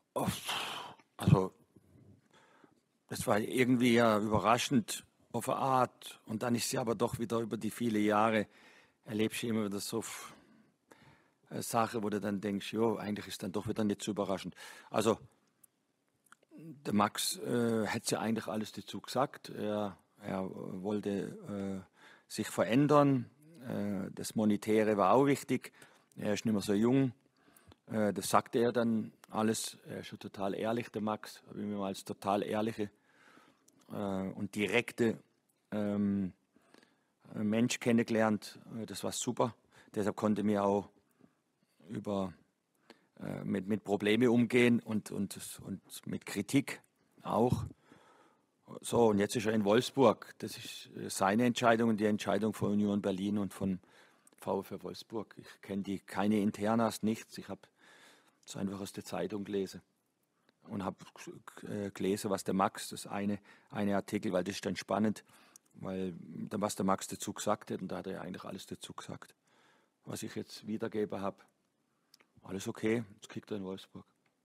Oh, also, das war irgendwie ja überraschend auf eine Art. Und dann ist sie aber doch wieder über die viele Jahre, erlebst du immer wieder so Sachen, wo du dann denkst, jo, eigentlich ist dann doch wieder nicht so überraschend. Also, der Max hätte ja eigentlich alles dazu gesagt. Er wollte sich verändern. Das Monetäre war auch wichtig. Er ist nicht mehr so jung. Das sagte er dann alles. Er ist schon total ehrlich, der Max. Habe ich mir mal als total ehrliche und direkte ähm, Mensch kennengelernt. Das war super. Deshalb konnte mir auch über mit Probleme umgehen und mit Kritik auch. So, und jetzt ist er in Wolfsburg. Das ist seine Entscheidung und die Entscheidung von Union Berlin und von VfL Wolfsburg. Ich kenne die keine Internas, nichts. Ich habe es einfach aus der Zeitung gelesen und habe gelesen, was der Max, das eine Artikel, weil das ist dann spannend, weil dann was der Max dazu gesagt hat und da hat er ja eigentlich alles dazu gesagt, was ich jetzt wiedergebe habe. Alles okay, jetzt kriegt er in Wolfsburg.